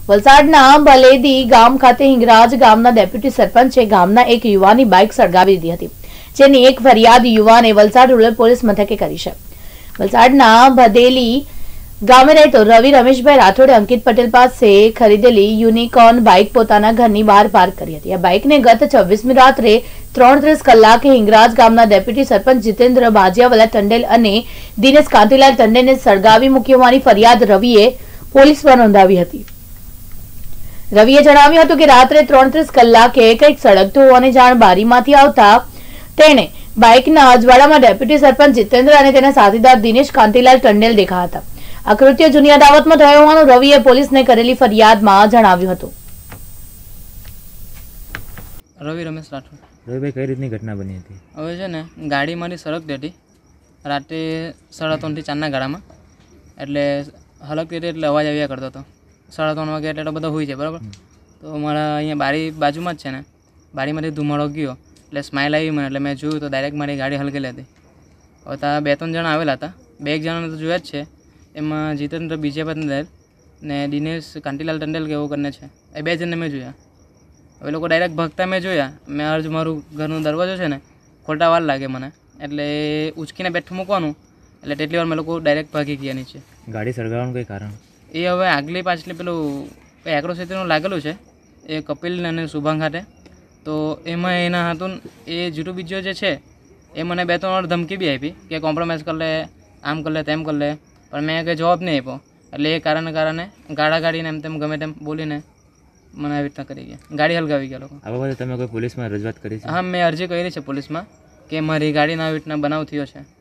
વલસાડના બલેદી ગામ ખાતે હિંગરાજ ગામના ડેપ્યુટી સરપંચે ગામના એક યુવાનની બાઇક સળગાવી દીધી હતી, જેની એક ફરિયાદ યુવાને વલસાડ રૂરલ પોલીસ મથકે કરી છે। વલસાડના ભદેલી ગામે રહેતો રવિ રમેશભાઈ રાઠોડે અંકિત પટેલ પાસે ખરીદેલી યુનિકોર્ન બાઇક પોતાના ઘરની બહાર પાર્ક કરી હતી। આ બાઇકને ગત 26મી રાત્રે 3:30 કલાકે હિંગરાજ ગામના ડેપ્યુટી સરપંચ જીતેન્દ્ર બાજિયાવાલા ટંડેલ અને દિનેશ કાંતિલાલ ટંડેલને સળગાવી મૂકી હોવાની ફરિયાદ રવિએ પોલીસમાં નોંધાવી હતી। રવિએ જણાવ્યું હતું કે રાત્રે 3:30 કલાકે કંઈક સળગતું હોવાની જાણ બારીમાંથી આવતા તેણે બાઇકના અજવાળામાં ડેપ્યુટી સરપંચ જીતેન્દ્ર અને તેના સાથીદાર દિનેશ કાંતિલાલ ટંડેલ દેખાયા હતા। આ કૃત્ય જૂની અદાવતમાં થયું હોવાનું રવિએ પોલીસને કરેલી ફરિયાદમાં જણાવ્યું હતું। રવિ રમેશ રાઠોડ। રવિભાઈ, કઈ રીતની ઘટના બની હતી? હવે છે ને ગાડી મારી સળગતી હતી રાત્રે 3:30 થી 4ના ગાળામાં, એટલે હલકતી હતી એટલે અવાજ આવ્યા કરતો હતો। 3:30 વાગે એટલે બધો હોઈ જાય બરાબર। તો મારા અહીંયા બારી બાજુમાં જ છે ને, બારીમાંથી ધુમાડો ગયો એટલે સ્માઇલ આવી મને, એટલે મેં જોયું તો ડાયરેક્ટ મારી ગાડી હલકેલી હતી। હવે ત્યાં 2-3 જણા આવેલા હતા, 2 જણાને તો જોયા જ છે, એમાં જીતેન્દ્ર બીજેપંદર ને દિનેશ કાંતિલાલ ટંડેલ કે એવું કરીને છે, એ 2 જણને મેં જોયા। હવે લોકો ડાયરેક્ટ ભાગતા મેં જોયા, મેં અર્જ મારું ઘરનો દરવાજો છે ને ખોલતા વાર લાગે મને, એટલે ઉચકીને બેઠું મૂકવાનું, એટલે તેટલી વાર મેં લોકો ડાયરેક્ટ ભાગી ગયા નીચે। ગાડી સળગાવવાનું કંઈ કારણ? એ હવે આગલી પાછલી પેલું એગ્રોસિટીનું લાગેલું છે એ કપિલ અને શુભાંગ ખાતે, તો એમાં એના હતું એ જીટુ બીજો જે છે એ મને 2-3 વાર ધમકી બી આપી કે કોમ્પ્રોમાઇઝ કરી લે, આમ કરી લે, તેમ કરી લે, પણ મેં કંઈ જવાબ નહીં આપ્યો, એટલે એ કારણે ગાળા ગાડીને એમ તેમ ગમે તેમ બોલીને મને આવી રીતના કરી ગયા, ગાડી હલગાવી ગયા લોકો। આ બાબતે તમે કોઈ પોલીસમાં રજૂઆત કરી છે? હા, મેં અરજી કરી છે પોલીસમાં કે મારી ગાડીના આવી રીતના બનાવ થયો છે।